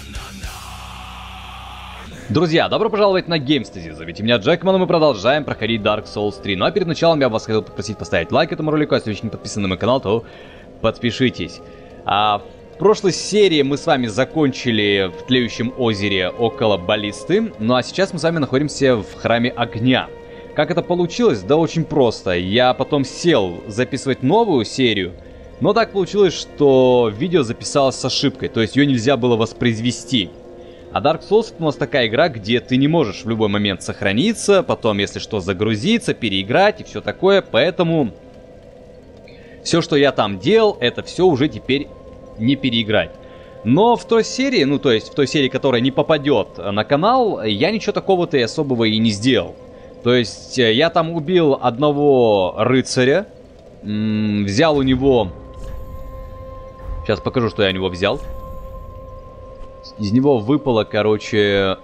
Друзья, добро пожаловать на Геймстази. Зовите меня Джекман, и мы продолжаем проходить Dark Souls 3. Ну а перед началом я вас хотел попросить поставить лайк этому ролику, а если вы еще не подписаны на мой канал, то подпишитесь. В прошлой серии мы с вами закончили в тлеющем озере около баллисты, ну а сейчас мы с вами находимся в храме огня. Как это получилось? Да очень просто. Я потом сел записывать новую серию, но так получилось, что видео записалось с ошибкой, то есть ее нельзя было воспроизвести. А Dark Souls это у нас такая игра, где ты не можешь в любой момент сохраниться, потом, если что, загрузиться, переиграть и все такое, поэтому все, что я там делал, это все уже теперь не переиграть. Но в той серии, ну то есть в той серии, которая не попадет на канал, я ничего такого-то и особого и не сделал. То есть я там убил одного рыцаря, взял у него... Сейчас покажу, что я у него взял. Из него выпало, короче,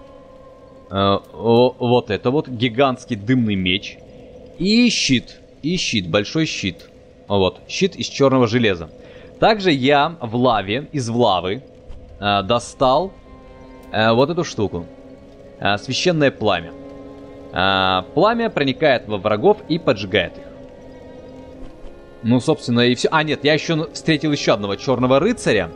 вот это вот, гигантский дымный меч. И щит, большой щит. Вот, щит из черного железа. Также я в лаве, из лавы, достал вот эту штуку. Священное пламя. Пламя проникает во врагов и поджигает их. Ну, собственно, и все. А, нет, я еще встретил еще одного черного рыцаря.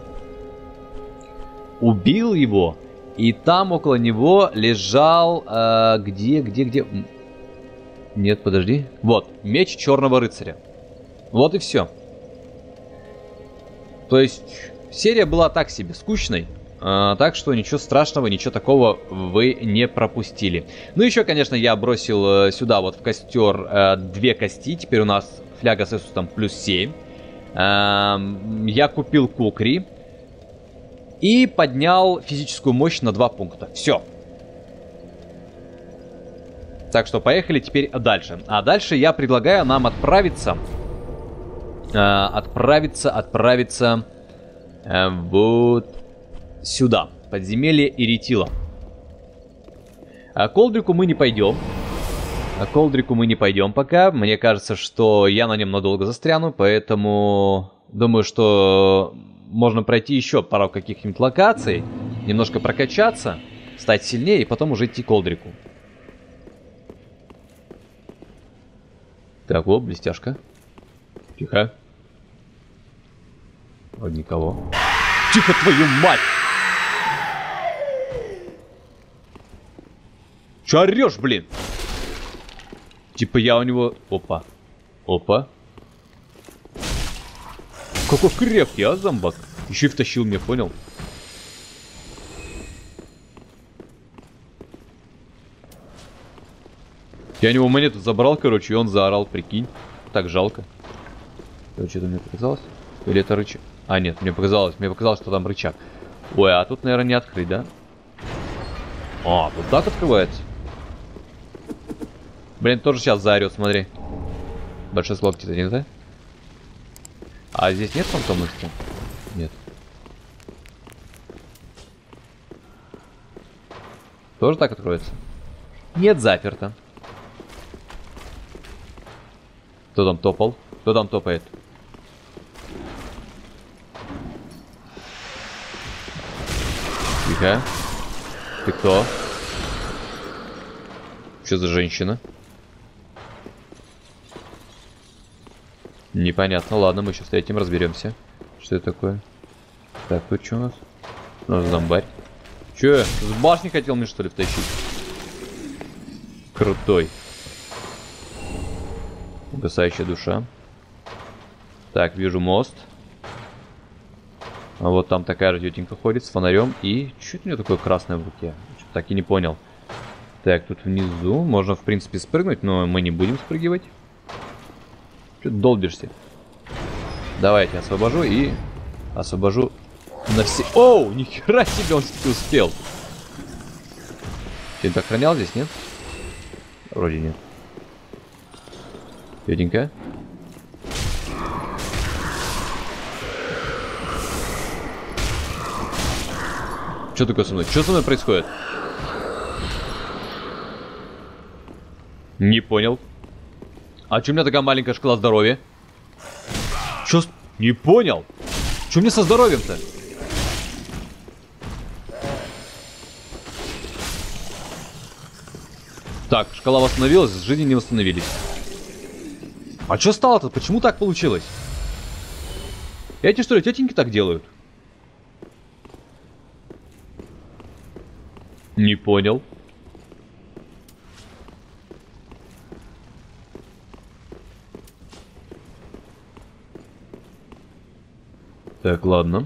Убил его, и там около него лежал... Где? Нет, подожди. Вот, меч черного рыцаря. Вот и все. То есть, серия была так себе, скучной. Так что ничего страшного, ничего такого вы не пропустили. Ну, еще, конечно, я бросил сюда вот в костер 2 кости. Теперь у нас фляга с Иисусом плюс 7. Я купил кукри. И поднял физическую мощь на 2 пункта. Все. Так что поехали теперь дальше. А дальше я предлагаю нам отправиться... Отправиться вот сюда. Подземелье Иритила. К Олдрику мы не пойдем. К Олдрику мы не пойдем пока. Мне кажется, что я на нем надолго застряну. Поэтому думаю, что... Можно пройти еще пару каких-нибудь локаций, немножко прокачаться, стать сильнее и потом уже идти к Олдрику. Так, вот, блестяшка. Тихо. Вот никого. Тихо, твою мать! Че орешь, блин? Типа я у него... Опа. Опа. Какой крепкий, а, зомбак? Еще и втащил меня, понял? Я у него монету забрал, короче, и он заорал, прикинь. Так жалко. Что-то мне показалось? Или это рычаг? А, нет, мне показалось, что там рычаг. Ой, а тут, наверное, не открыть, да? А, тут так открывается. Блин, тоже сейчас заорет, смотри. Большой сладкий-то не, да? А здесь нет фантомности? Нет. Тоже так откроется? Нет, заперто. Кто там топал? Кто там топает? Тихо. Ты кто? Что за женщина? Непонятно. Ладно, мы сейчас с этим разберемся. Что это такое? Так, тут что у нас? У нас зомбарь. Че, с башни хотел мне что ли втащить? Крутой. Угасающая душа. Так, вижу мост. А вот там такая же тетенька ходит с фонарем. И что это у нее такое красное в руке? Что-то так и не понял. Так, тут внизу можно, в принципе, спрыгнуть, но мы не будем спрыгивать. Что ты долбишься? Давай я тебя освобожу и... Освобожу на все... Оу, нихера себе он успел. Ты охранял здесь, нет? Вроде нет. Тетенька. Что такое со мной? Что со мной происходит? Не понял. А что у меня такая маленькая шкала здоровья? Чё? Не понял. Что мне со здоровьем-то? Так, шкала восстановилась, жизни не восстановились. А что стало-то? Почему так получилось? Эти что ли, тетеньки так делают? Не понял. Так, ладно.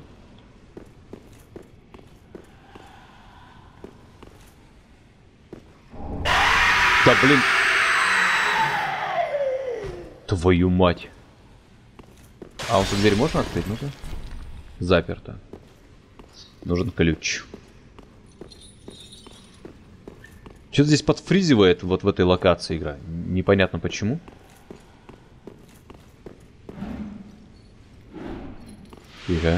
Да блин. Твою мать. А вот эту дверь можно открыть? Ну-ка. Заперто. Нужен ключ. Что-то здесь подфризивает вот в этой локации игра. Непонятно почему. Тихо.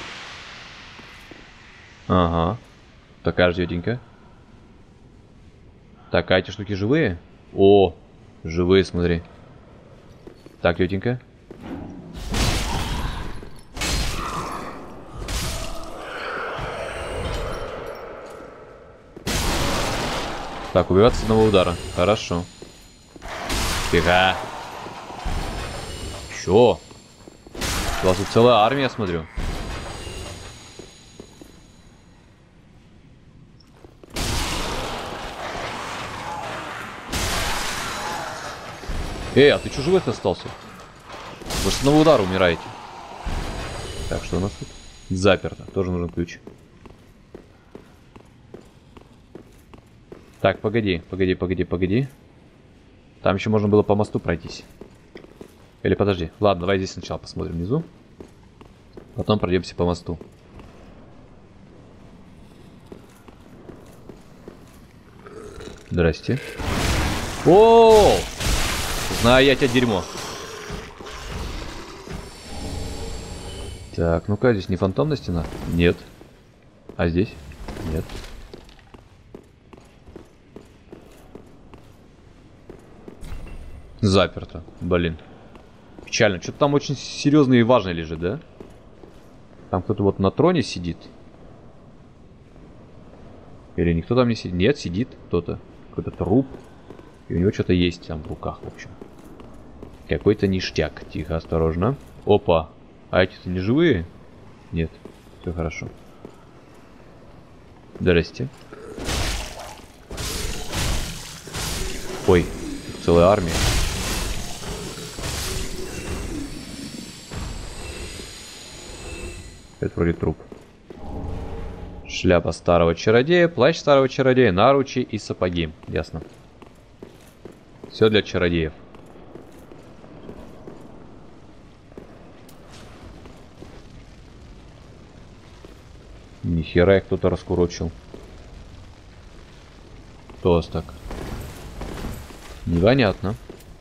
Ага. Такая же тетенька. Так, а эти штуки живые? О, живые, смотри. Так, тетенька. Так, убиваться с одного удара. Хорошо. Тихо. Чё? У вас тут целая армия, смотрю. А ты чё живых остался? Вы с одного удара умираете. Так, что у нас тут? Заперто. Тоже нужен ключ. Так, погоди. Там еще можно было по мосту пройтись. Или подожди. Ладно, давай здесь сначала посмотрим внизу. Потом пройдемся по мосту. Здрасте. О! Знаю я тебя, дерьмо. Так, ну-ка, здесь не фантомная стена? Нет. А здесь? Нет. Заперто. Блин. Печально. Что-то там очень серьезно и важно лежит, да? Там кто-то вот на троне сидит. Или никто там не сидит? Нет, сидит кто-то. Какой-то труп. И у него что-то есть там в руках, в общем. Какой-то ништяк. Тихо, осторожно. Опа. А эти-то не живые? Нет. Все хорошо. Здрасте. Ой, целая армия. Это вроде труп. Шляпа старого чародея, плащ старого чародея, наручи и сапоги. Ясно. Все для чародеев. Нихера их кто-то раскурочил. Кто у вас так? Непонятно.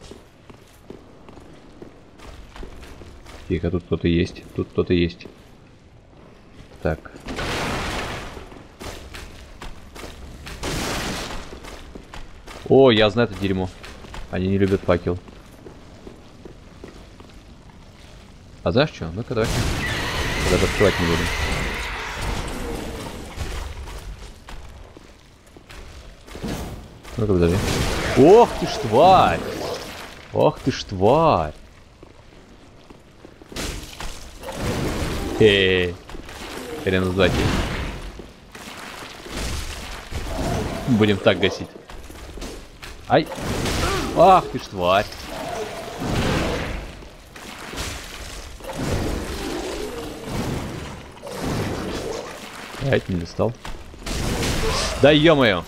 Тихо, тут кто-то есть. Тут кто-то есть. Так. О, я знаю это дерьмо. Они не любят факел. А знаешь что? Ну-ка давай. Даже открывать не буду. Ну-ка, подожди. Ох ты ж тварь! Ох ты ж тварь! Хрен сзади. Будем так гасить. Ай! Ах ты ж тварь! Опять не достал. Да ё-моё!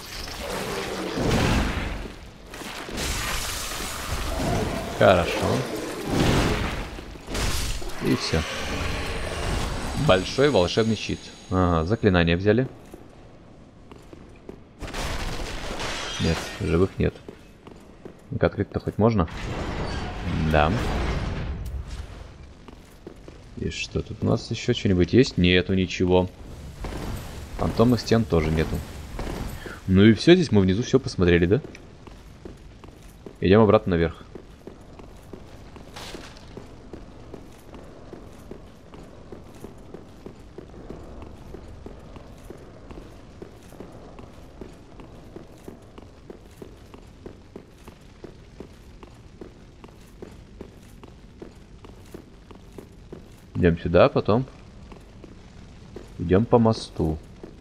Хорошо. И все. Большой волшебный щит. Ага, заклинания взяли. Нет, живых нет. Ну-ка, открыть-то хоть можно? Да. И что тут у нас еще что-нибудь есть? Нету ничего. Фантомных стен тоже нету. Ну и все, здесь мы внизу все посмотрели, да? Идем обратно наверх. Идем сюда, потом идем по мосту.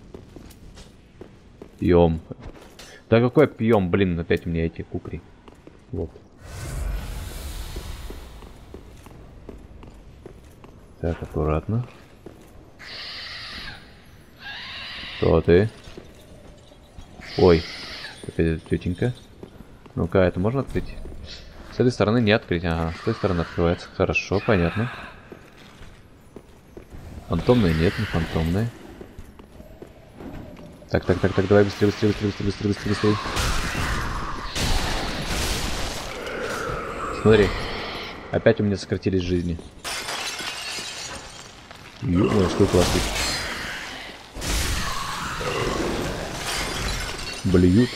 Пьем. Да какой пьем, блин, опять у меня эти кукри. Вот. Так, аккуратно. Кто ты? Ой, опять тетенька. Ну-ка, это можно открыть? С этой стороны не открыть. Ага, с той стороны открывается. Хорошо, понятно. Фантомные нет, не фантомные. Так, давай быстрее. Смотри. Опять у меня сократились жизни. Ё-моё, сколько вас тут. Блюют.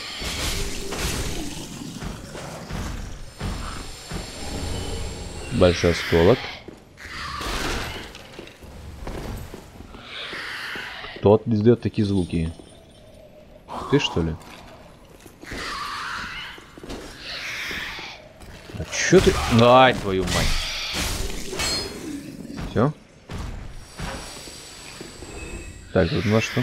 Большой осколок. Кто издает такие звуки? Ты что ли? А чё ты? Ай, твою мать. Все? Так, тут у нас что?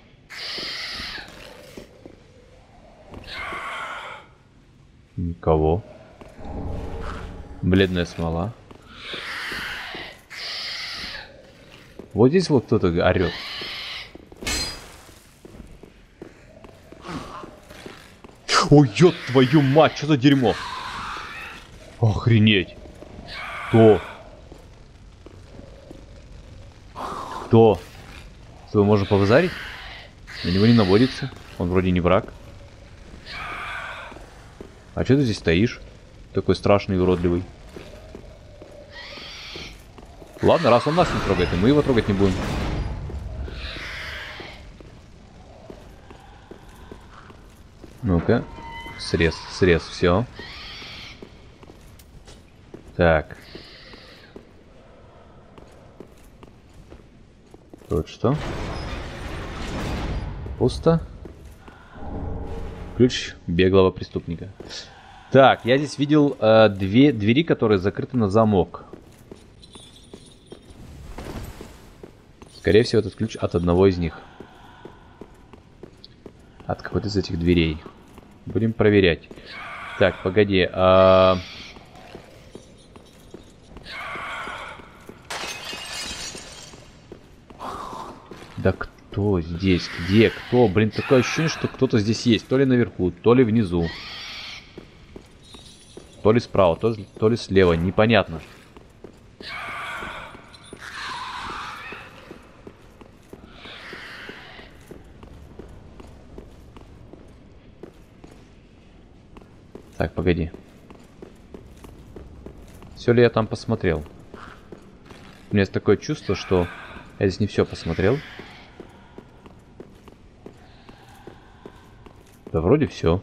Никого. Бледная смола. Вот здесь вот кто-то орет. Ой, ёб твою мать, что за дерьмо? Охренеть. Кто? Кто? Что, его можно повызарить? На него не наводится. Он вроде не враг. А что ты здесь стоишь? Такой страшный и уродливый. Ладно, раз он нас не трогает, и мы его трогать не будем. Ну-ка. Срез, все. Так. Тут что? Пусто. Ключ беглого преступника. Так, я здесь видел две двери, которые закрыты на замок. Скорее всего, этот ключ от одного из них. От какой-то из этих дверей. Будем проверять. Так, погоди. Да кто здесь? Где? Кто? Блин, такое ощущение, что кто-то здесь есть. То ли наверху, то ли внизу. То ли справа, то ли слева. Непонятно. Так, погоди. Все ли я там посмотрел? У меня есть такое чувство, что я здесь не все посмотрел. Да вроде все.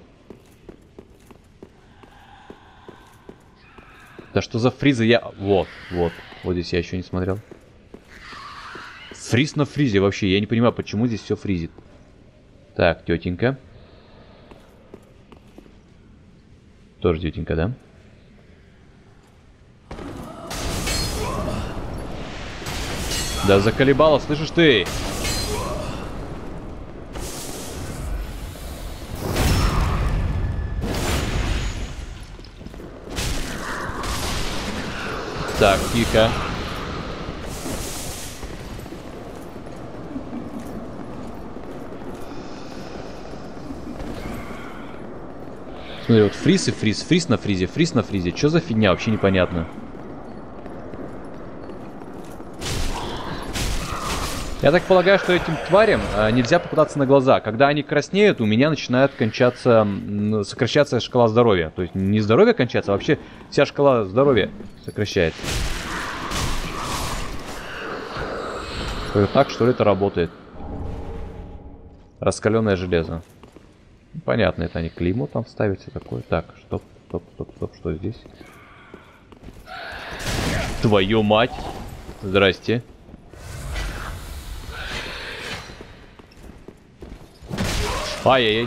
Да что за фризы я... Вот здесь я еще не смотрел. Фриз на фризе вообще. Я не понимаю, почему здесь все фризит. Так, тетенька. Тоже тетенька, да? Да заколебало, слышишь ты? Так, тихо. Смотри, вот фриз и фриз, фриз на фризе. Что за фигня, вообще непонятно. Я так полагаю, что этим тварям нельзя попадаться на глаза. Когда они краснеют, у меня начинает сокращаться шкала здоровья. То есть не здоровье кончается, а вообще вся шкала здоровья сокращается. Так, что ли, это работает? Раскаленное железо. Понятно, это они клеймо там вставят, все такое. Так, стоп, что здесь? Твою мать! Здрасте. Ай-яй-яй.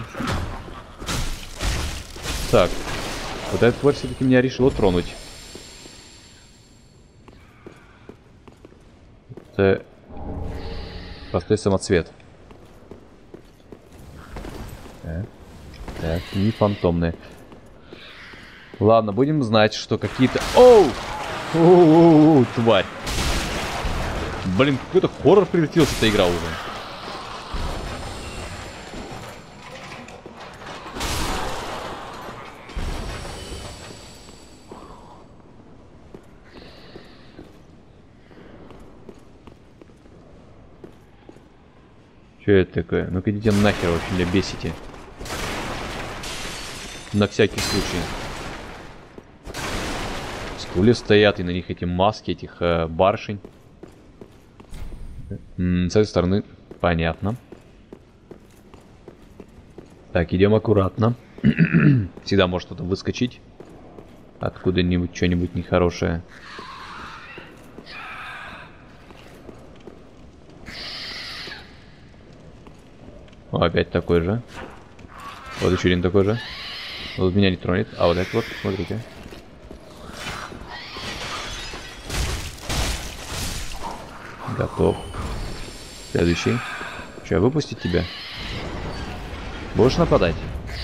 Так, вот эта тварь все-таки меня решила тронуть. Это простой самоцвет. Так, не фантомные. Ладно, будем знать, что какие-то... Оу! Оу, тварь. Блин, какой-то хоррор превратилась эта игра уже. Что это такое? Ну-ка идите нахер, вообще меня бесите. На всякий случай. Стулья стоят, и на них эти маски, этих барышень. С этой стороны понятно. Так, идем аккуратно. Всегда может что-то выскочить. Откуда-нибудь что-нибудь нехорошее. О, опять такой же. Вот еще один такой же. Вот меня не тронет. А вот это вот, смотрите. Готов. Следующий. Че, выпустить тебя? Будешь нападать?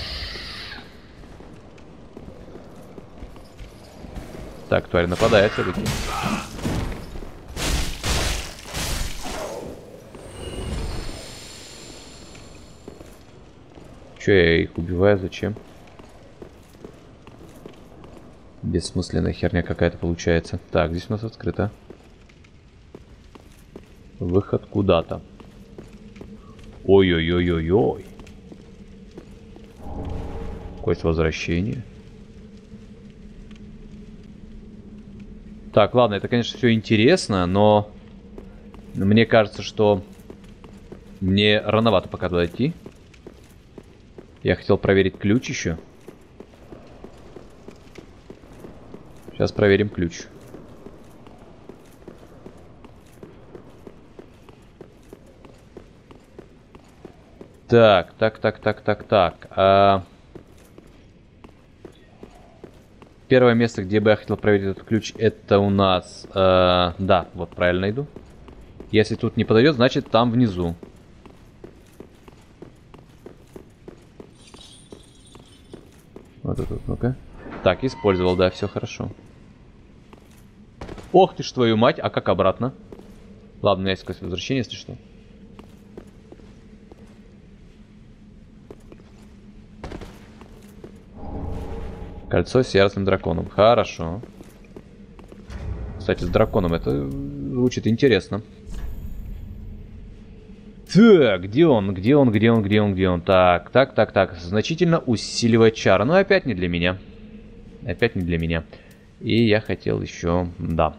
Так, тварь нападает все-таки. Че, я их убиваю? Зачем? Бессмысленная херня какая-то получается. Так, здесь у нас открыто. Выход куда-то. Ой-ой-ой-ой-ой. Кость возвращения. Так, ладно, это, конечно, все интересно, но мне кажется, что мне рановато пока туда идти. Я хотел проверить ключ еще. Сейчас проверим ключ. Так. Первое место, где бы я хотел проверить этот ключ, это у нас... да, вот правильно иду. Если тут не подойдет, значит там внизу. Вот тут, ну-ка. Так, использовал, да, все хорошо. Ох ты ж твою мать, а как обратно? Ладно, у меня есть какое-то возвращение, если что. Кольцо с яростным драконом. Хорошо. Кстати, с драконом это звучит интересно. Так, где он? Где он? Так. Значительно усиливает чары. Но опять не для меня. Опять не для меня. И я хотел еще... Да.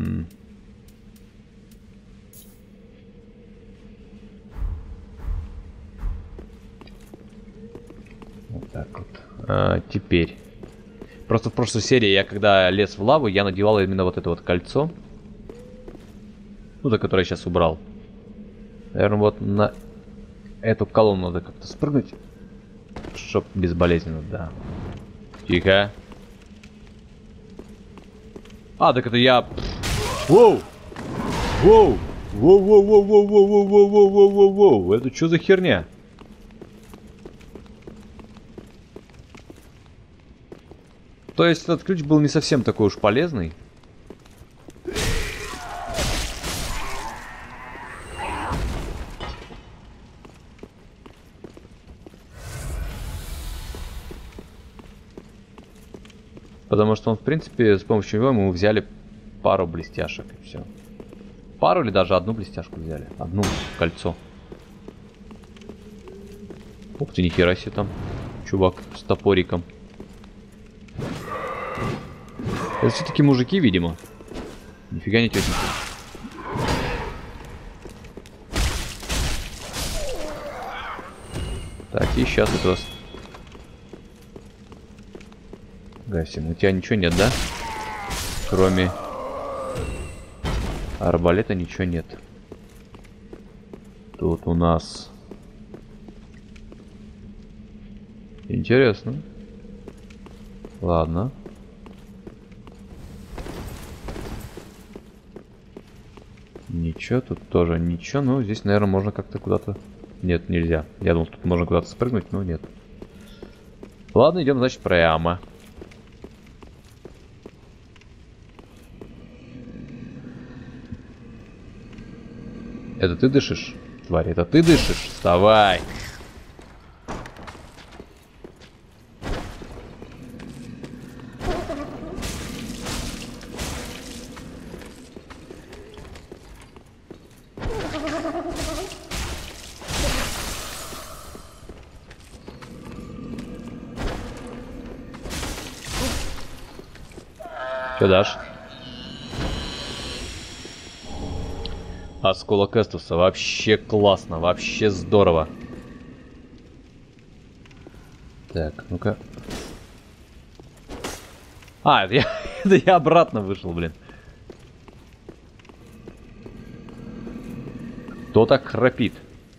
Вот так вот. Теперь. Просто в прошлой серии я, когда лез в лаву, я надевал именно вот это вот кольцо. Ну, за которое я сейчас убрал. Наверное, вот на эту колонну надо как-то спрыгнуть. Чтоб безболезненно, да. Тихо. А, так это я... Воу! Воу! Воу! Это что за херня? То есть этот ключ был не совсем такой уж полезный. Потому что он, в принципе, с помощью него мы взяли пару блестяшек и все. Пару или даже одну блестяшку взяли. Одну кольцо. Ух ты, нихера себе там. Чувак с топориком. Это все-таки мужики, видимо. Нифига не тетеньки. Так, и сейчас это вас... Гасим. У тебя ничего нет, да? Кроме арбалета ничего нет. Тут у нас... Интересно. Ладно. Ничего, тут тоже ничего. Ну, здесь, наверное, можно как-то куда-то... Нет, нельзя. Я думал, тут можно куда-то спрыгнуть, но нет. Ладно, идем, значит, прямо. Это ты дышишь? Тварь, это ты дышишь? Вставай! Что дашь? Осколок Эстуса. Вообще классно. Вообще здорово. Так, ну-ка. А, это я обратно вышел, блин. Кто так храпит?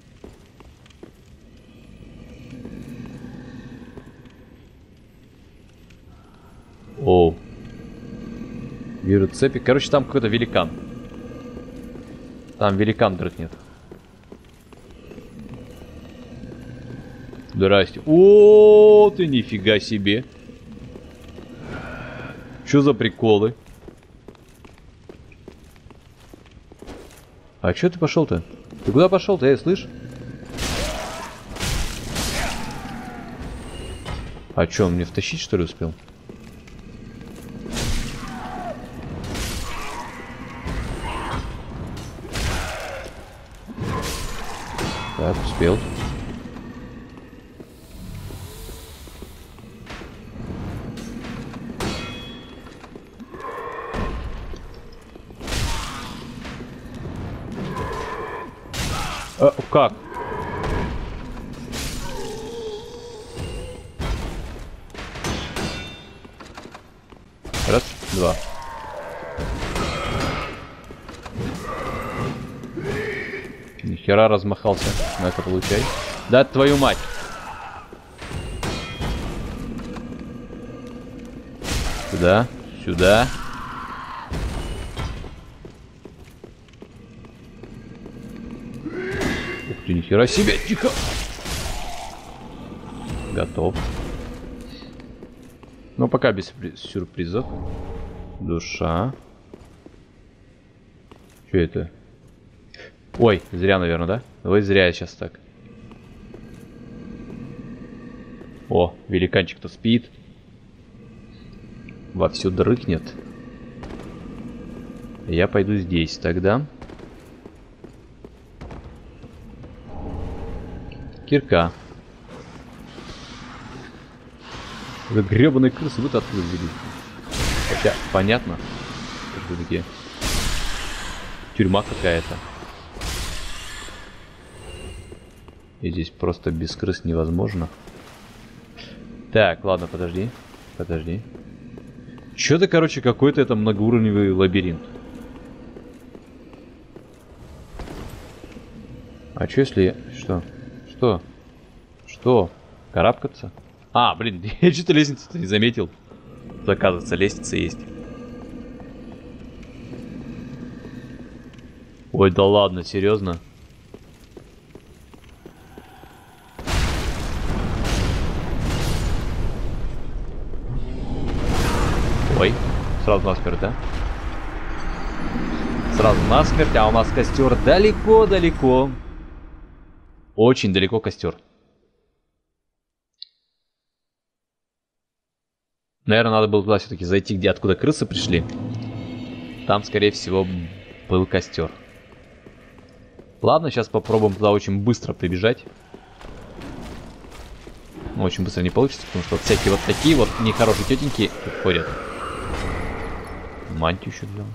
Оу. Вижу цепи. Короче, там какой-то великан. Там великан дрыхнет. Здрасте. О, ты нифига себе. Что за приколы? А чё ты пошел-то? Ты куда пошел-то, слышь? А чё, он мне втащить, что ли, успел? Так, успел. А, как? Раз, два. Нихера размахался. На это получай. Да твою мать. Сюда, сюда. Ух ты, нихера себе. Тихо. Готов. Но пока без сюрпризов. Душа. Что это? Ой, зря, наверное, да? Давай зря я сейчас так. О, великанчик-то спит. Вовсю дрыхнет. Я пойду здесь тогда. Кирка. Это гребаные крысы, вы-то откуда взялись? Хотя, понятно. Все-таки тюрьма какая-то. И здесь просто без крыс невозможно. Так, ладно, подожди. Подожди. Чё-то, короче, какой-то это многоуровневый лабиринт. А чё если я... Что? Что? Что? Карабкаться? А, блин, я что-то лестницу-то не заметил. Оказывается, лестница есть. Ой, да ладно, серьезно? Ой, сразу насмерть, да? Сразу насмерть, а у нас костер далеко-далеко. Очень далеко костер. Наверное, надо было туда все-таки зайти, где откуда крысы пришли. Там, скорее всего, был костер. Ладно, сейчас попробуем туда очень быстро прибежать. Но очень быстро не получится, потому что вот всякие вот такие вот нехорошие тетеньки тут ходят. Мантию еще взял.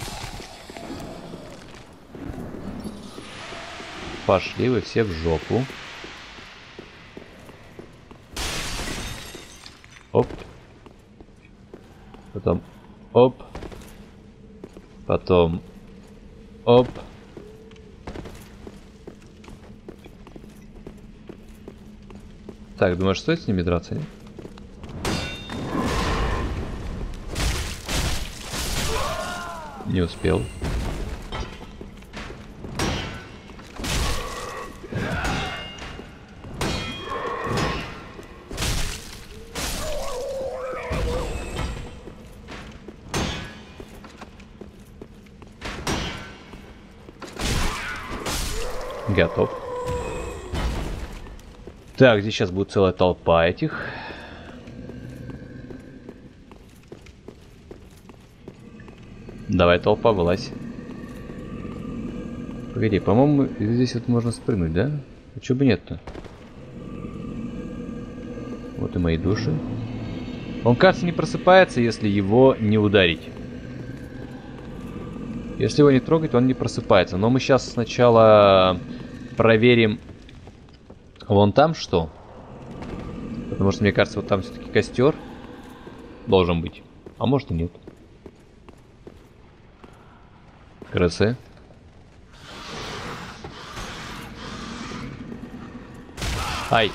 Пошли вы все в жопу. Оп. Потом оп. Потом оп. Так, думаешь, стоит с ними драться? Нет? Не успел. Готов. Так, здесь сейчас будет целая толпа этих. Давай, толпа, вылазь. Погоди, по-моему, здесь вот можно спрыгнуть, да? А чё бы нет-то? Вот и мои души. Он, кажется, не просыпается, если его не ударить. Если его не трогать, он не просыпается. Но мы сейчас сначала проверим вон там что. Потому что, мне кажется, вот там все-таки костер должен быть. А может и нет. Крысы. Ай.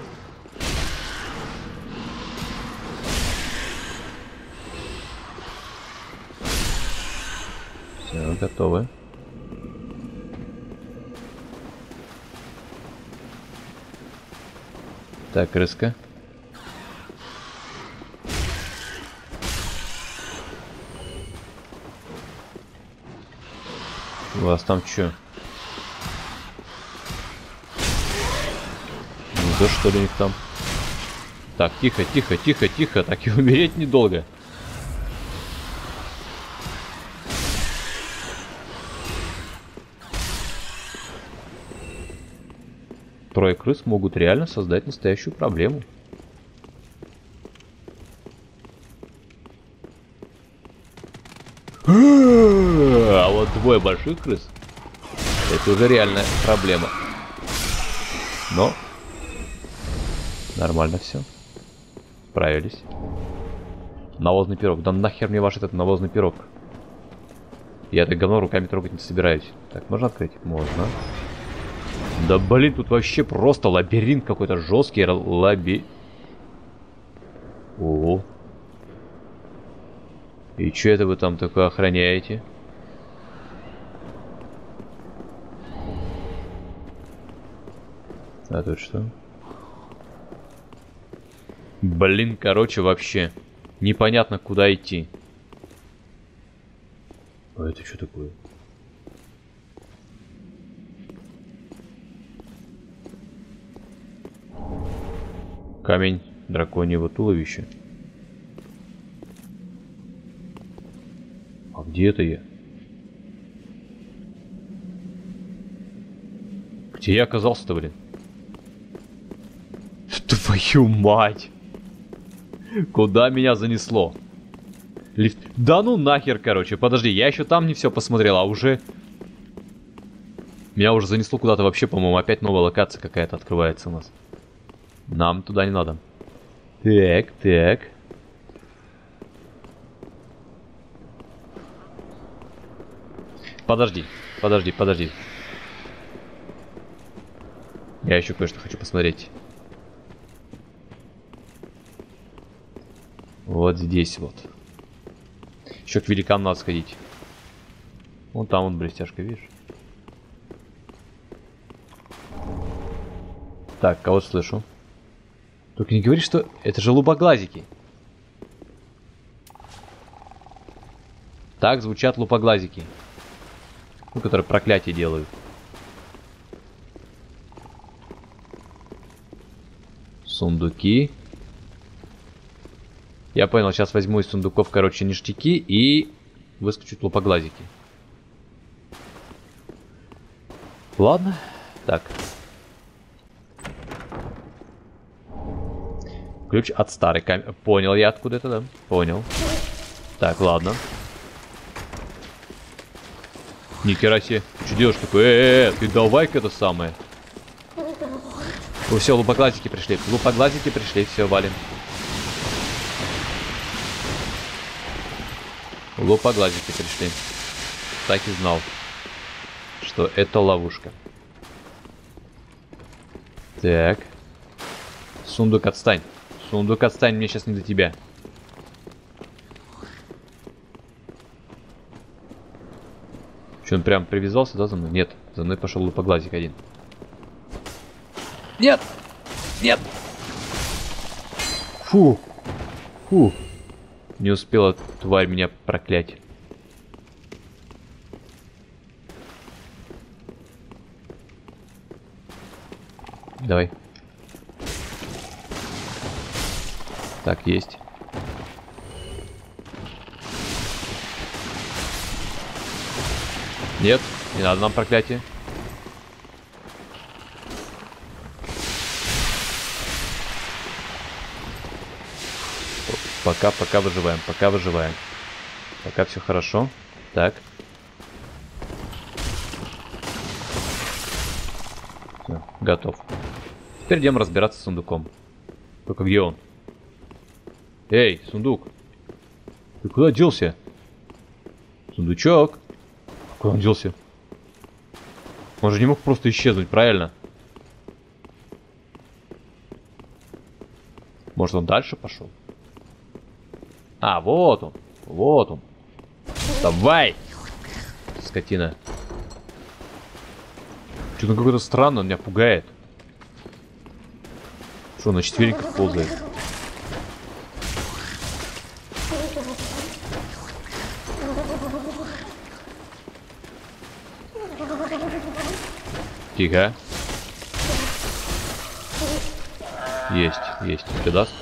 Все, готовы. Так, крыска. У вас там что? Да что ли у них там? Так, тихо, тихо, тихо, тихо. Так и умереть недолго. Трое крыс могут реально создать настоящую проблему. А вот двое больших крыс — это уже реальная проблема. Но нормально все. Справились. Навозный пирог. Да нахер мне ваш этот навозный пирог. Я это говно руками трогать не собираюсь. Так, можно открыть? Можно. Да блин, тут вообще просто лабиринт какой-то жесткий. О. И что это вы там такое охраняете? А тут что? Блин, короче, вообще непонятно, куда идти. А это что такое? Камень драконьего туловища. А где это я? Где я оказался-то, блин? Твою мать! Куда меня занесло? Лифт. Да ну нахер, короче. Подожди, я еще там не все посмотрел, а уже... Меня уже занесло куда-то вообще, по-моему, опять новая локация какая-то открывается у нас. Нам туда не надо. Так, так. Подожди, подожди, подожди. Я еще кое-что хочу посмотреть. Вот здесь вот. Еще к великану надо сходить. Вон там вот блестяшка, видишь? Так, кого слышу? Только не говори, что это же лупоглазики. Так звучат лупоглазики. Ну, которые проклятие делают. Сундуки. Я понял, сейчас возьму из сундуков, короче, ништяки и выскочут лупоглазики. Ладно. Так. Ключ от старой камеры. Понял я, откуда это, да? Понял. Так, ладно. Нихера себе. Что делаешь такое? Ты давай-ка это самое. О, все, лупоглазики пришли. Лупоглазики пришли, все, валим. Лупоглазики пришли. Так и знал, что это ловушка. Так. Сундук, отстань. Сундук, отстань, мне сейчас не до тебя. Что, он прям привязался, да, за мной? Нет, за мной пошел лупоглазик один. Нет! Нет! Фу! Фу! Не успела тварь меня проклять. Давай. Так, есть. Нет, не надо нам проклятие. Пока выживаем, пока выживаем. Пока все хорошо. Так. Все, готов. Теперь идем разбираться с сундуком. Только где он? Эй, сундук. Ты куда делся? Сундучок. Куда он делся? Он же не мог просто исчезнуть, правильно? Может, он дальше пошел? А, вот он. Вот он. Давай! Скотина. Что-то какой-то странный, он меня пугает. Что, на четвереньках ползает? Тихо. Есть. Что даст?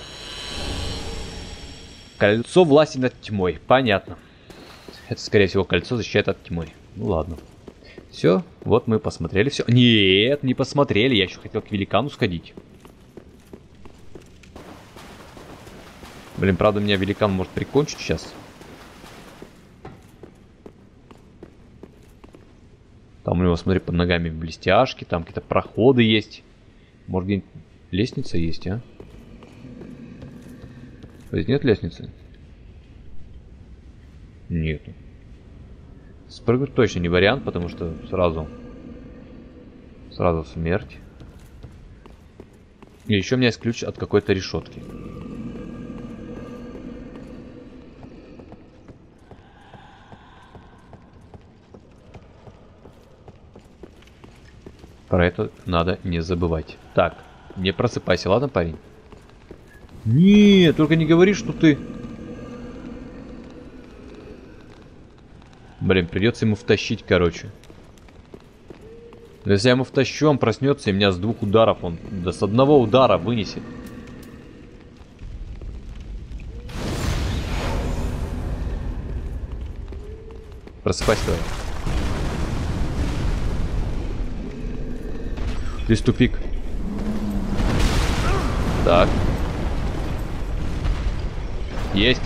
Кольцо власти над тьмой. Понятно. Это, скорее всего, кольцо защищает от тьмы. Ну ладно. Все, вот мы посмотрели все. Нет, не посмотрели. Я еще хотел к великану сходить. Блин, правда, меня великан может прикончить сейчас. Там у него, смотри, под ногами блестяшки. Там какие-то проходы есть. Может, где-нибудь лестница есть, а? Здесь нет лестницы? Нету. Спрыгнуть точно не вариант, потому что сразу смерть. И еще у меня есть ключ от какой-то решетки. Про это надо не забывать. Так, не просыпайся, ладно, парень? Нет, только не говори, что ты... Блин, придется ему втащить, короче. Но если я ему втащу, он проснется, и меня с 2 ударов он... Да с 1 удара вынесет. Просыпайся давай. Здесь тупик. Так. Есть.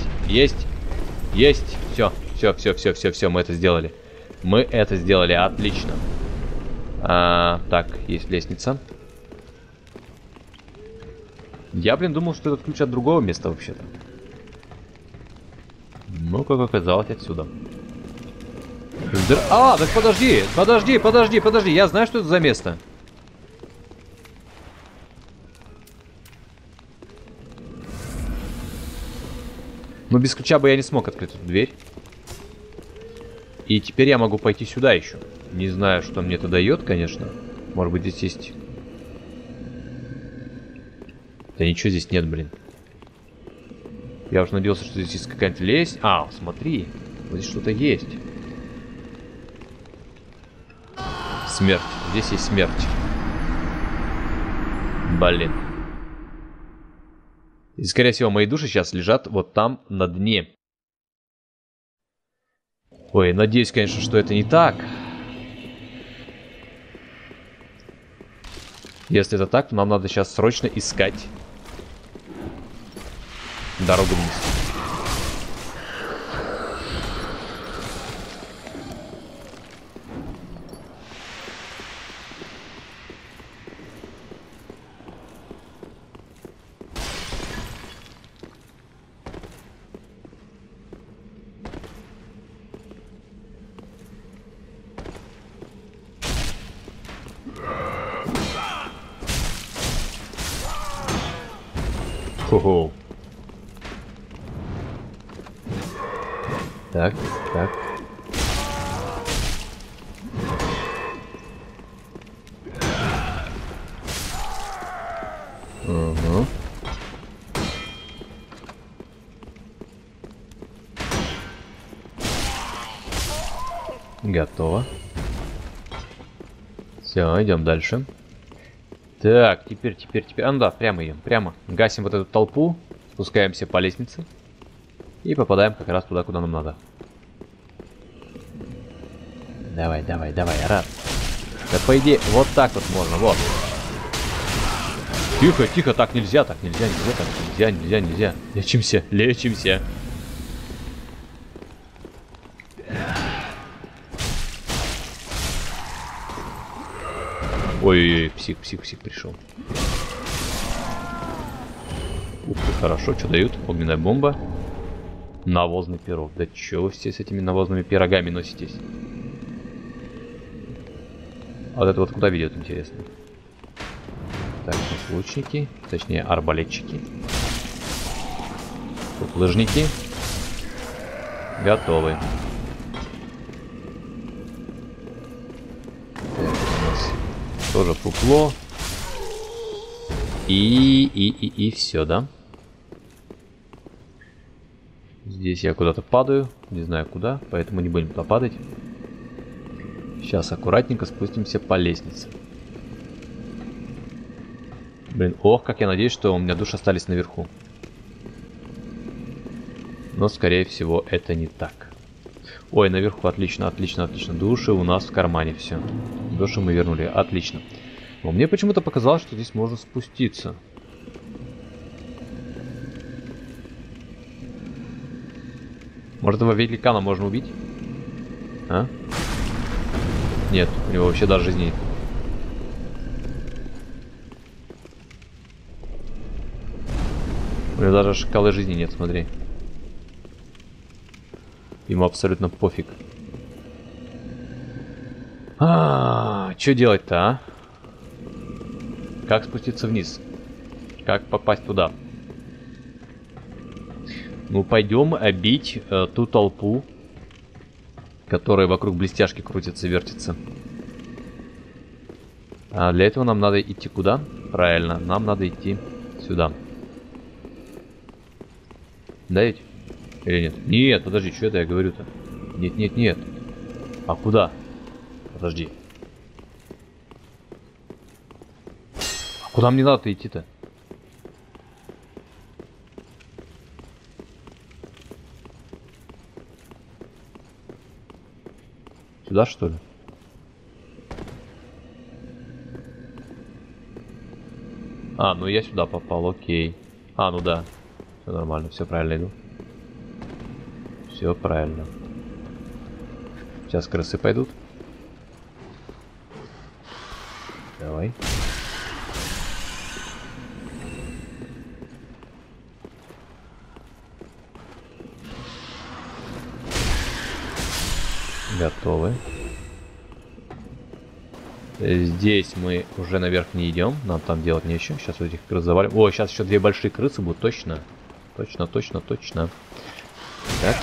Все, мы это сделали. Мы это сделали, отлично. Так, есть лестница. Я, блин, думал, что этот ключ от другого места вообще-то. Ну, как оказалось, отсюда. А, так подожди. Я знаю, что это за место. Но без ключа бы я не смог открыть эту дверь. И теперь я могу пойти сюда еще. Не знаю, что мне это дает, конечно. Может быть, здесь есть... Да ничего здесь нет, блин. Я уже надеялся, что здесь есть какая-нибудь лестница. А, смотри. Вот здесь что-то есть. Смерть. Здесь есть смерть. Блин. И, скорее всего, мои души сейчас лежат вот там, на дне. Ой, надеюсь, конечно, что это не так. Если это так, то нам надо сейчас срочно искать дорогу вниз. Хо-хо. Так. Угу. Готово. Все, идем дальше. Так, теперь. А, ну да, прямо идем. Прямо. Гасим вот эту толпу. Спускаемся по лестнице. И попадаем как раз туда, куда нам надо. Давай, рад. Да по идее, вот так вот можно, вот. Тихо, так нельзя. Лечимся. Ой, псих пришел. Ух ты, хорошо, что дают? Огненная бомба. Навозный пирог. Да чё вы все с этими навозными пирогами носитесь? А вот это вот куда ведет, интересно? Так, тут лучники, точнее арбалетчики. Тут лыжники. Готовы. Так, у нас тоже пукло. И все, да? Здесь я куда-то падаю. Не знаю куда, поэтому не будем туда падать. Сейчас аккуратненько спустимся по лестнице. Блин, ох, как я надеюсь, что у меня души остались наверху. Но, скорее всего, это не так. Ой, наверху, отлично. Души у нас в кармане, все. Души мы вернули, отлично. Но мне почему-то показалось, что здесь можно спуститься. Может, этого великана можно убить? А? Нет, у него вообще даже жизни нет. У него даже шкалы жизни нет, смотри. Ему абсолютно пофиг. Что делать-то, а? Как спуститься вниз? Как попасть туда? Ну, пойдем бить ту толпу, которая вокруг блестяшки крутится, вертится. А для этого нам надо идти куда? Правильно, нам надо идти сюда. Да ведь? Или нет? Нет, подожди, что это я говорю-то? Нет. А куда? Подожди. А куда мне надо-то идти-то? Сюда, что ли? А, ну я сюда попал, окей. А, ну да. Все нормально, все правильно иду. Все правильно. Сейчас крысы пойдут. Давай. Готовы. Здесь мы уже наверх не идем. Нам там делать нечего. Сейчас вот этих крыс завалим. О, сейчас еще две большие крысы будут. Точно. Точно. Так.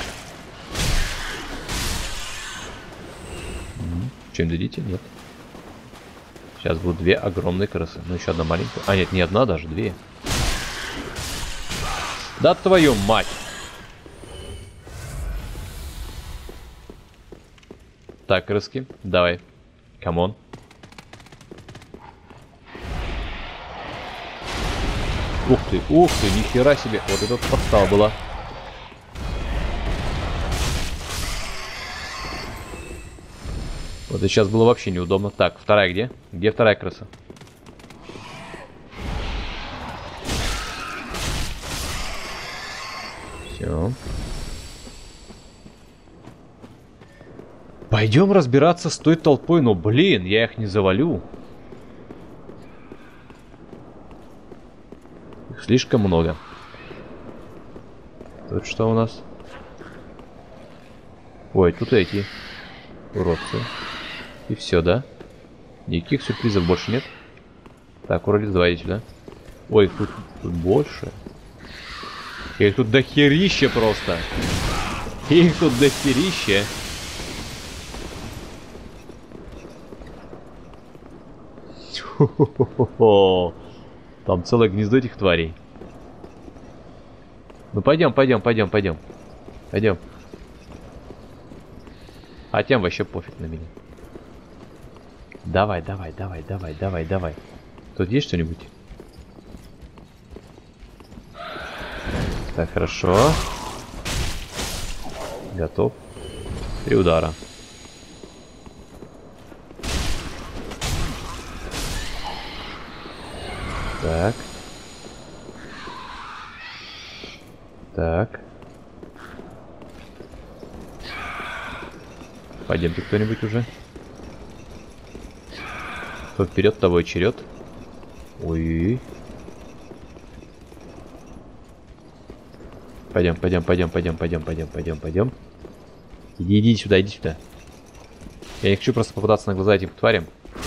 Чем дадите? Нет. Сейчас будут две огромные крысы. Ну, еще одна маленькая. А, нет, не одна, даже две. Да твою мать! Так, крыски, давай. Камон. Ух ты, нихера себе. Вот это подстава была. Вот это сейчас было вообще неудобно. Так, вторая где? Где вторая крыса? Все. Пойдем разбираться с той толпой, но, блин, я их не завалю. Их слишком много. Тут что у нас? Ой, тут эти уродцы. И все, да? Никаких сюрпризов больше нет. Так, уродец, давай сюда. Ой, их тут больше. Их тут дохерища просто. Их тут дохерища. Там целое гнездо этих тварей. Ну пойдем. Пойдем. А тем вообще пофиг на меня. Давай. Тут есть что-нибудь? Так, хорошо. Готов. 3 удара. Так. Так. Пойдемте кто-нибудь уже. Кто вперед, того и черед. Ой. Пойдем. Иди сюда. Я не хочу просто попадаться на глаза этим тварям.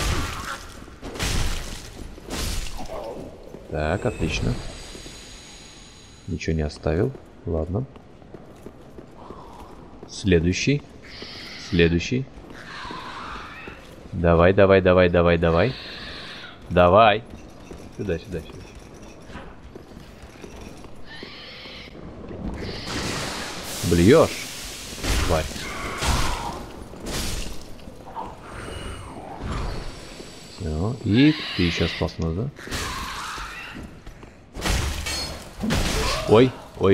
Так, отлично. Ничего не оставил. Ладно. Следующий. Давай. Сюда. Блюешь, тварь. Все. И ты сейчас спасна, да? Ой.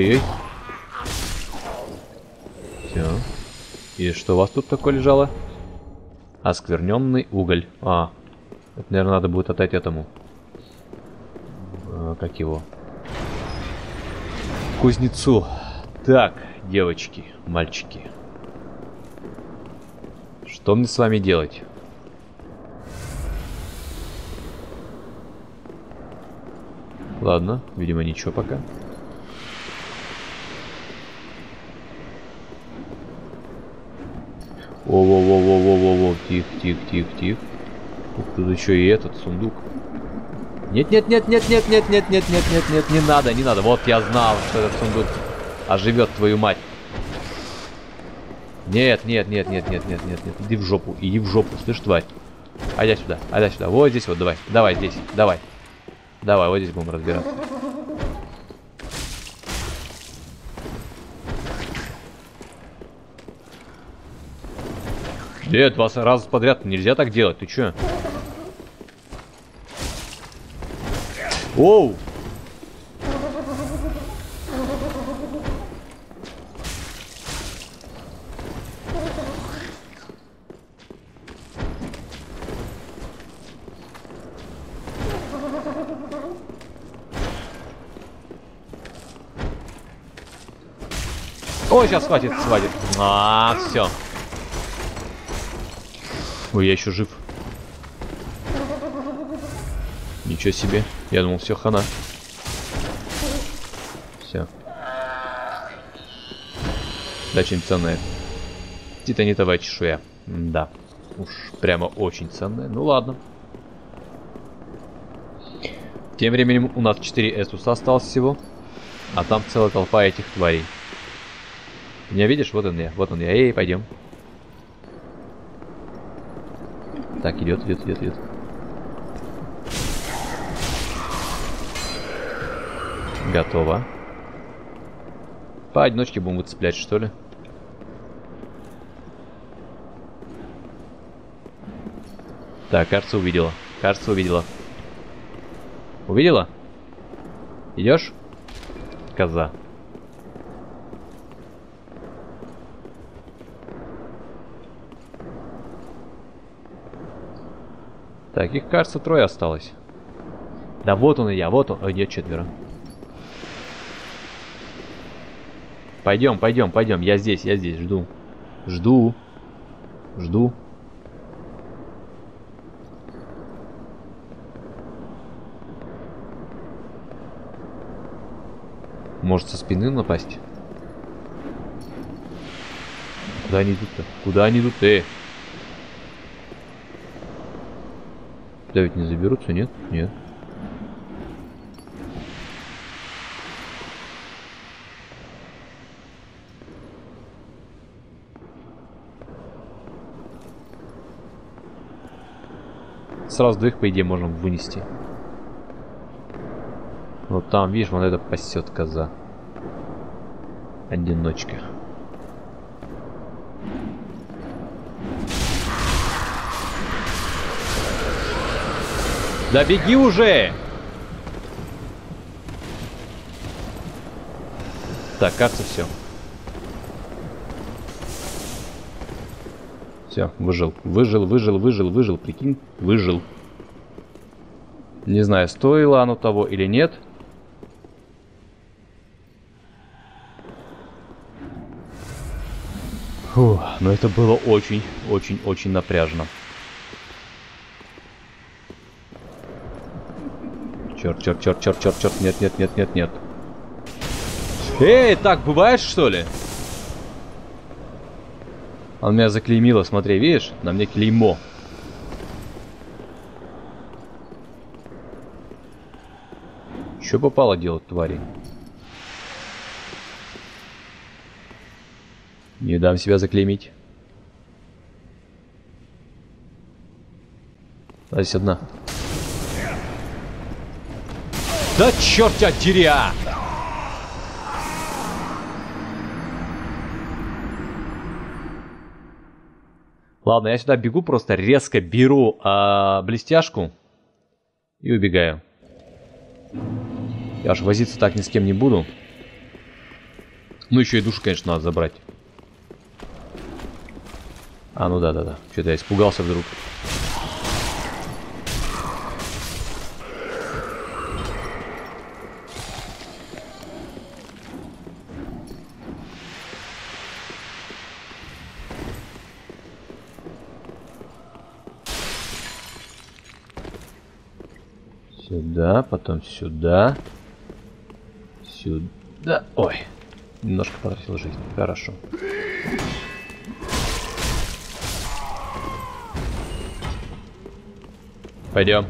Все. И что у вас тут такое лежало? Оскверненный уголь. Это, наверное, надо будет отдать этому. Как его? Кузнецу. Так, девочки, мальчики. Что мне с вами делать? Ладно, видимо, ничего пока. Во-во-во-во-во-во-во. Тихо. Ух, тут еще и этот сундук. Нет, не надо. Вот я знал, что этот сундук оживет твою мать. Нет. Иди в жопу, слышь, тварь. Айда сюда. Вот здесь вот, давай здесь, давай, вот здесь будем разбираться. Нет, 2 раза подряд нельзя так делать, ты чё? Оу! Ой, сейчас хватит. Все. Ой, я еще жив. Ничего себе. Я думал, все, хана. Все. Да, что-нибудь ценное. Титанитовая чешуя. Да. Уж прямо очень ценная. Ну ладно. Тем временем у нас 4 Эсуса осталось всего. А там целая толпа этих тварей. Меня видишь? Вот он я. Эй, пойдем. Так, идет. Готово. По одиночке будем выцеплять, что ли? Так, кажется, увидела. Увидела? Идешь? Коза. Так, их, кажется, 3 осталось. Да вот он и я, вот он. Ой, нет, 4. Пойдем. Я здесь, жду. Может, со спины напасть? Куда они идут-то? Да ведь не заберутся, нет? Нет. Сразу 2, по идее, можем вынести. Вот там, видишь, вон это пасет коза. Одиночка. Да беги уже! Так, кажется, все. Все, выжил. Выжил, прикинь, выжил. Не знаю, стоило оно того или нет. Фух, но это было очень напряжно. Черт, нет. Эй, так бывает, что ли? Он меня заклеймило, смотри, видишь? На мне клеймо. Что попало делать, твари? Не дам себя заклеймить. А здесь одна. Да черт тебя дери, а! Ладно, я сюда бегу, просто резко беру блестяшку и убегаю. Я ж возиться так ни с кем не буду. Ну, еще и душу, конечно, надо забрать. А, ну да. Что-то я испугался вдруг. Сюда, потом сюда. Сюда. Ой, немножко потратил жизнь. Хорошо. Пойдем.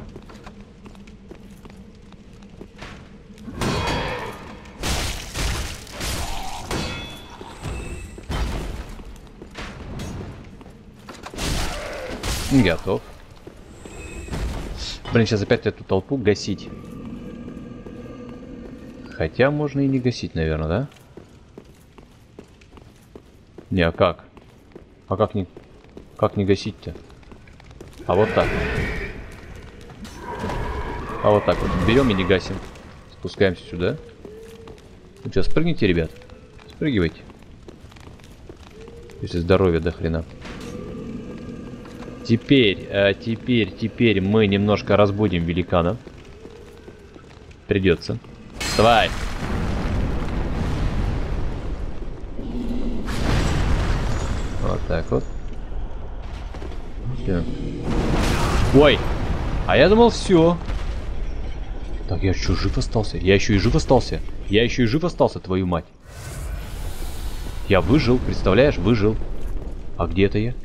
Готов. Блин, сейчас опять эту толпу гасить. Хотя можно и не гасить, наверное, да? Не, а как? А как не гасить-то? А вот так. А вот так вот. Берем и не гасим. Спускаемся сюда. Ну что, спрыгните, ребят. Спрыгивайте. Если здоровье до хрена. Теперь мы немножко разбудим великана. Придется. Вставай! Вот так вот. Все. Ой! А я думал, все. Так, я что, жив остался? Я еще и жив остался, твою мать. Я выжил, представляешь? Выжил. А где это я?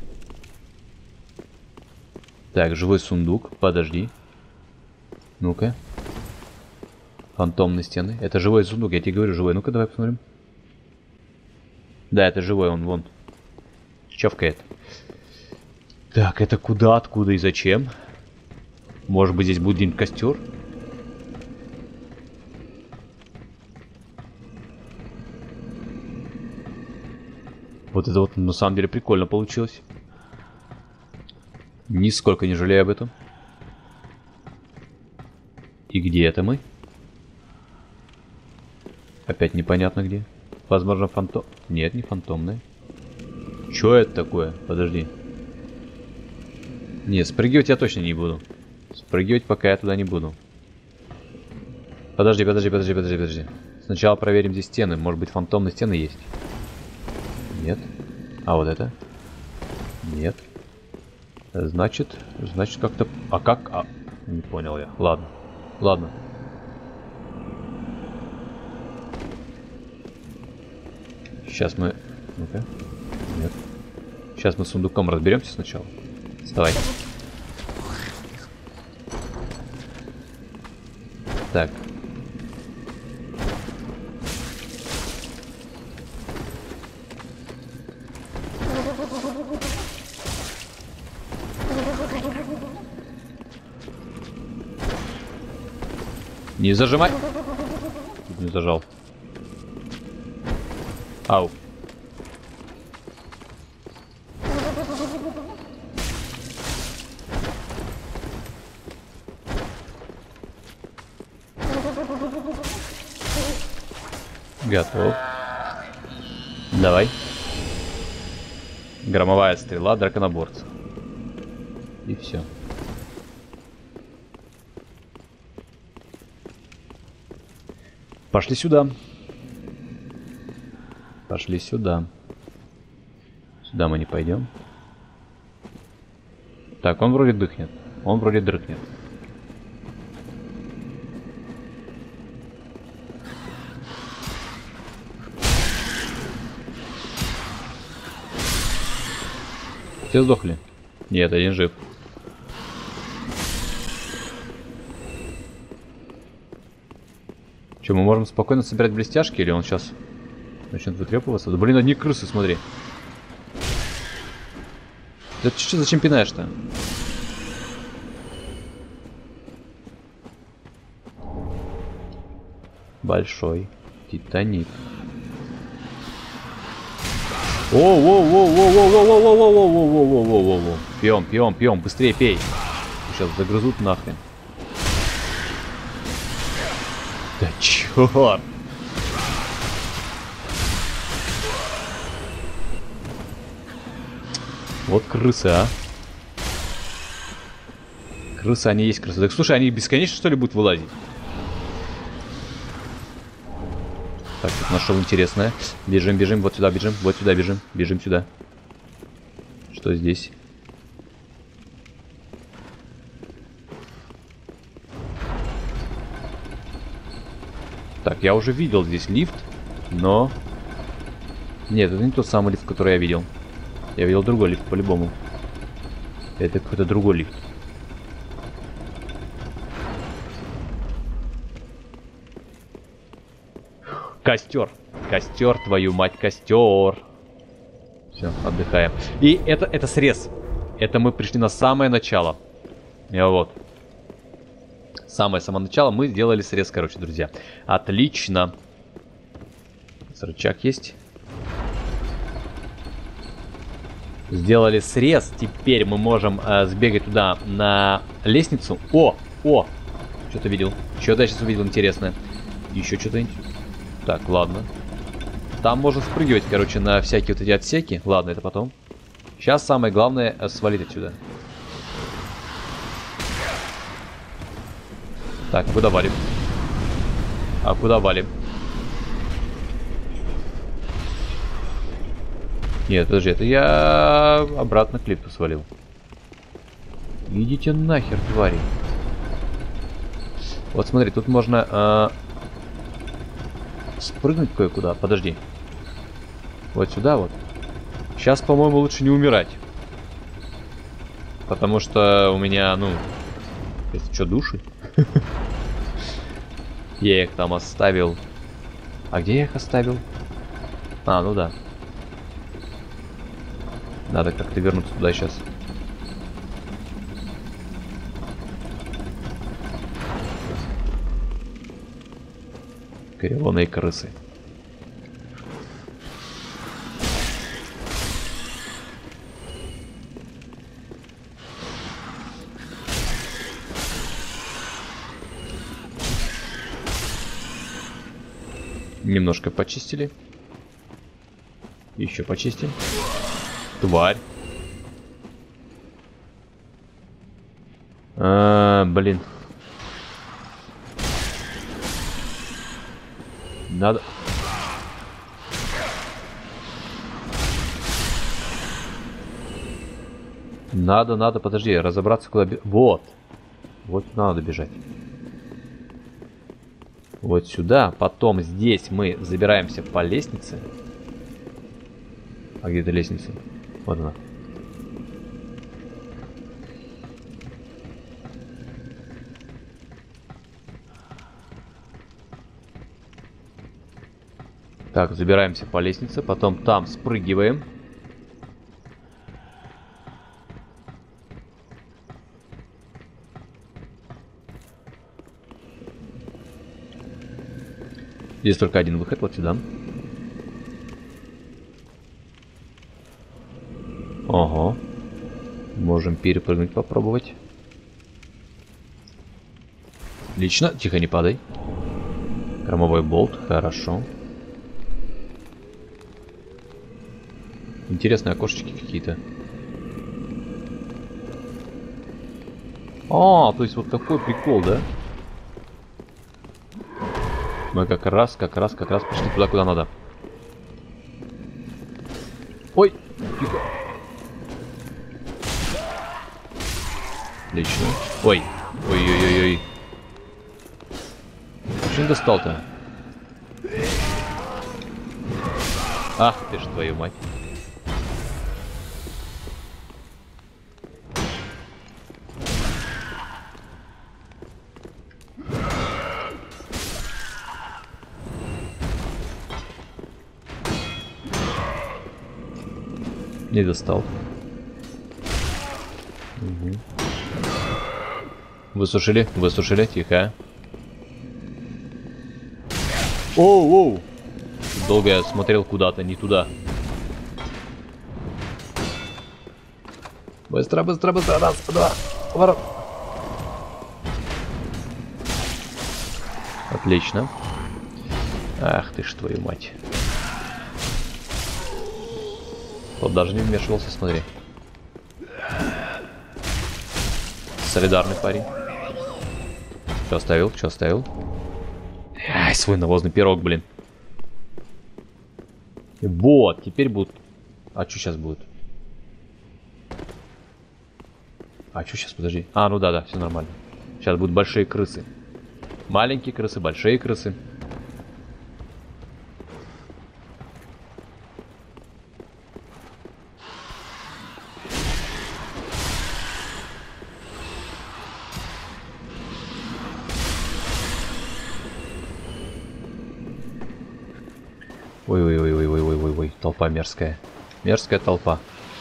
Так, живой сундук. Подожди. Ну-ка. Фантомные стены. Это живой сундук, я тебе говорю, живой. Ну-ка, давай посмотрим. Да, это живой, он вон. Чавкает. Так, это куда, откуда и зачем? Может быть, здесь будет где-нибудь костер? Вот это вот на самом деле прикольно получилось. Нисколько не жалею об этом. И где это мы? Опять непонятно где. Возможно, фантом... Нет, не фантомная. Чё это такое? Подожди. Не, спрыгивать я точно не буду. Спрыгивать пока я туда не буду. Подожди. Сначала проверим здесь стены. Может быть, фантомные стены есть? Нет. А вот это? Нет. Значит как-то... А как? А... Не понял я. Ладно. Сейчас мы... Ну-ка. Нет. Сейчас мы с сундуком разберемся сначала. Вставай. Так. Не зажимай. Не зажал. Ау. Готов. Давай. Громовая стрела драконоборца. И все. Пошли сюда. Пошли сюда. Сюда мы не пойдем. Так, он вроде дыхнет. Он вроде дрыхнет. Все сдохли? Нет, один жив. Че, мы можем спокойно собирать блестяшки, или он сейчас начнет вытрепываться? Да блин, одни крысы, смотри. Да ты что, зачем пинаешь-то? Большой титаник. Воу-воу-воу-воу-воу-воу-воу-воу-воу-воу-воу-воу-воу-воу-воу-воу. Пьем, пьем, пьем, быстрее пей. Сейчас загрызут нахрен. Да чёрт. Вот крысы, а. Крысы, они есть крысы. Так слушай, они бесконечно что ли будут вылазить? Так, тут нашел интересное. Бежим, бежим, вот сюда бежим, вот сюда бежим, бежим сюда. Что здесь? Так, я уже видел здесь лифт, но... Нет, это не тот самый лифт, который я видел. Я видел другой лифт, по-любому. Это какой-то другой лифт. Костер. Костер, твою мать, костер. Все, отдыхаем. И это срез. Это мы пришли на самое начало. И вот. Самое начало мы сделали срез, короче, друзья. Отлично. Рычаг есть. Сделали срез. Теперь мы можем сбегать туда на лестницу. О! Что-то видел. Что-то я сейчас увидел интересное. Еще что-то интересное. Так, ладно. Там можно спрыгивать, короче, на всякие вот эти отсеки. Ладно, это потом. Сейчас самое главное свалить отсюда. Так, куда валим? А куда валим? Нет, подожди, это я обратно к лифту свалил. Идите нахер, твари. Вот смотри, тут можно спрыгнуть кое-куда. Подожди. Вот сюда вот. Сейчас, по-моему, лучше не умирать. Потому что у меня, ну... Если что, души. Я их там оставил. А где я их оставил? А, ну да. Надо как-то вернуться туда сейчас. Кривоные крысы. Немножко почистили. Еще почистим. Тварь. Блин. Надо... Надо, подожди, разобраться, куда... Вот. Вот надо бежать. Вот сюда. Потом здесь мы забираемся по лестнице. А где эта лестница? Вот она. Так, забираемся по лестнице. Потом там спрыгиваем. Здесь только один выход, вот сюда. Ого. Можем перепрыгнуть, попробовать. Отлично. Тихо, не падай. Громовой болт, хорошо. Интересные окошечки какие-то. А, то есть вот такой прикол, да? Мы как раз пришли туда, куда надо. Ой, тихо. Отлично. Ой, ой-ой-ой-ой. Что не достал-то? Ах ты ж твою мать. Не достал. Угу. Высушили, высушили, тихо. Оу-оу! Долго я смотрел куда-то, не туда. Быстро, быстро, быстро, раз, два, ворот. Отлично. Ах ты ж твою мать. Тот даже не вмешивался, смотри. Солидарный парень. Что оставил? Что оставил? Ай, свой навозный пирог, блин. Вот, теперь будут... А что сейчас будет? А что сейчас, подожди. А, ну да, все нормально. Сейчас будут большие крысы. Маленькие крысы, большие крысы. Ой-ой-ой-ой-ой-ой-ой-ой, толпа мерзкая. Мерзкая толпа.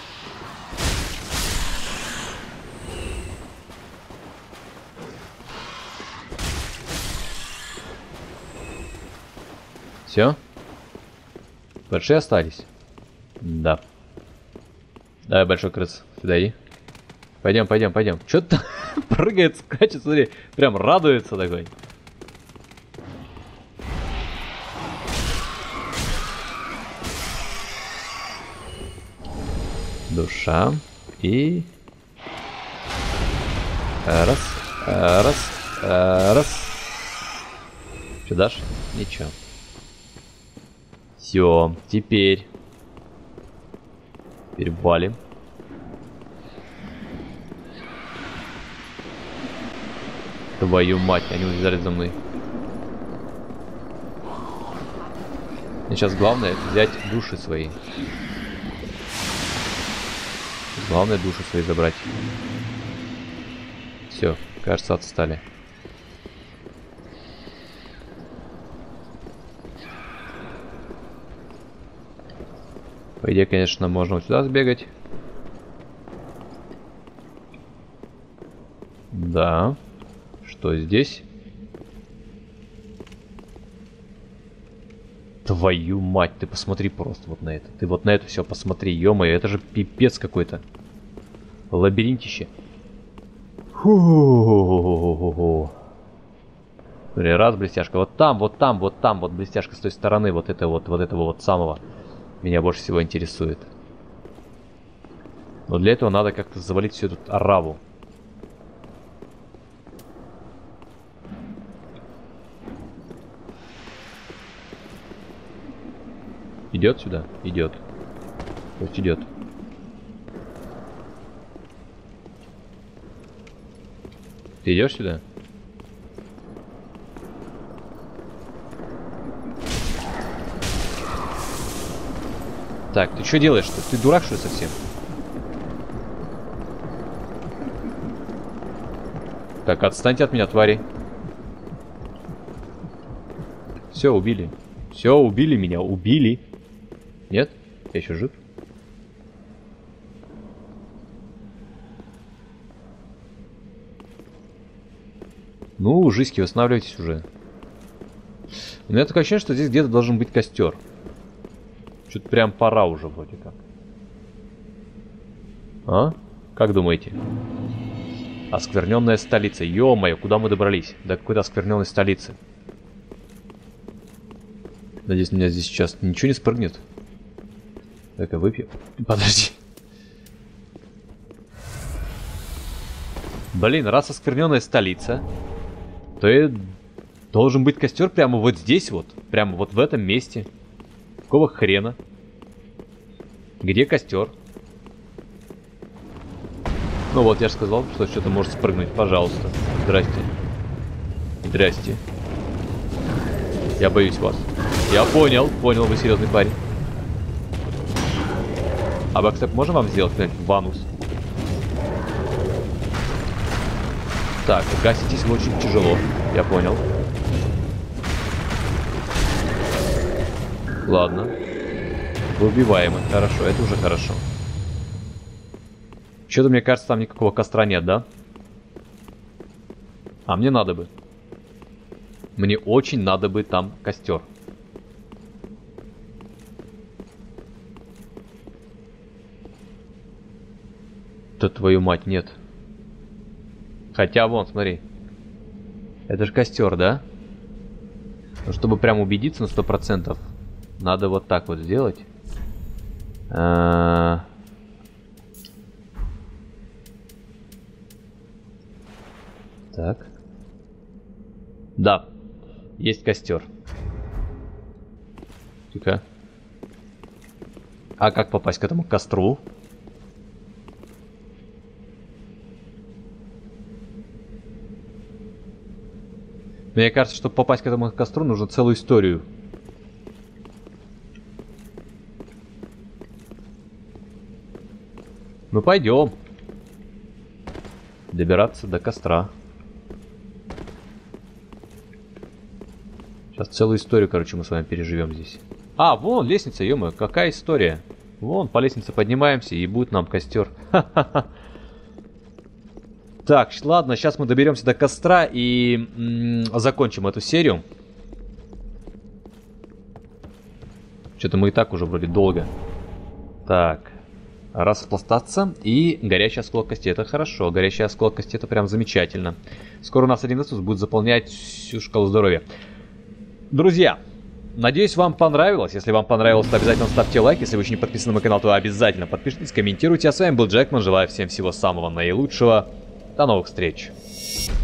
Все? Большие остались? Да. Давай, большой крыс, сюда иди. Пойдем, пойдем, пойдем. Что-то прыгает, скачет, смотри. Прям радуется такой. Душа. И... Раз, раз, раз. Что дашь? Ничего. Все, теперь валим. Твою мать, они увязались за мной. Мне сейчас главное взять души свои. Главное души свои забрать. Все, кажется, отстали. По идее, конечно, можно вот сюда сбегать. Да. Что здесь? Твою мать, ты посмотри просто вот на это. Ты вот на это все посмотри, ё-моё, это же пипец какой-то. Лабиринтище. Фу-ху-ху-ху-ху-ху. Смотри, раз блестяшка. Вот там, вот там, вот там, вот блестяшка с той стороны, вот этого вот самого. Меня больше всего интересует. Но для этого надо как-то завалить всю эту ораву. Идет сюда? Идет. Пусть идет. Ты идешь сюда? Так, ты что делаешь-то? Ты дурак, что ли, совсем? Так, отстаньте от меня, твари. Все, убили. Все, убили меня, убили. Нет? Я еще жив? Ну, жизньки, восстанавливайтесь уже. У меня такое ощущение, что здесь где-то должен быть костер. Что-то прям пора уже вроде как. А? Как думаете? Оскверненная столица. Ё-моё, куда мы добрались? До какой-то оскверненной столицы. Надеюсь, меня здесь сейчас ничего не спрыгнет. Так-ка выпью. Подожди. Блин, раз оскверненная столица, то и должен быть костер прямо вот здесь вот. Прямо вот в этом месте. Какого хрена? Где костер? Ну вот, я же сказал, что что-то может спрыгнуть. Пожалуйста. Здрасте. Здрасте. Я боюсь вас. Я понял, вы серьезный парень. А бэкстеп можем вам сделать, бонус? Так, гаситесь очень тяжело. Я понял. Ладно. Вы убиваемы. Хорошо, это уже хорошо. Что-то, мне кажется, там никакого костра нет, да? А мне надо бы. Мне очень надо бы там костер. Да твою мать, нет. Хотя, вон, смотри. Это же костер, да? Но чтобы прям убедиться на 100%, надо вот так вот сделать. Так. Да. Есть костер. Тихо. А как попасть к этому костру? Мне кажется, чтобы попасть к этому костру, нужно целую историю. Ну пойдем. Добираться до костра. Сейчас целую историю, короче, мы с вами переживем здесь. А, вон лестница, ё-моё, какая история. Вон, по лестнице поднимаемся, и будет нам костер. Ха-ха-ха. Так, ладно, сейчас мы доберемся до костра и закончим эту серию. Что-то мы и так уже вроде долго. Так, распластаться и горячий осколок кости. Это хорошо, горячий осколок кости это прям замечательно. Скоро у нас один Иисус будет заполнять всю шкалу здоровья. Друзья, надеюсь, вам понравилось. Если вам понравилось, то обязательно ставьте лайк. Если вы еще не подписаны на мой канал, то обязательно подпишитесь, комментируйте. А с вами был Джекман. Желаю всем всего самого наилучшего. До новых встреч.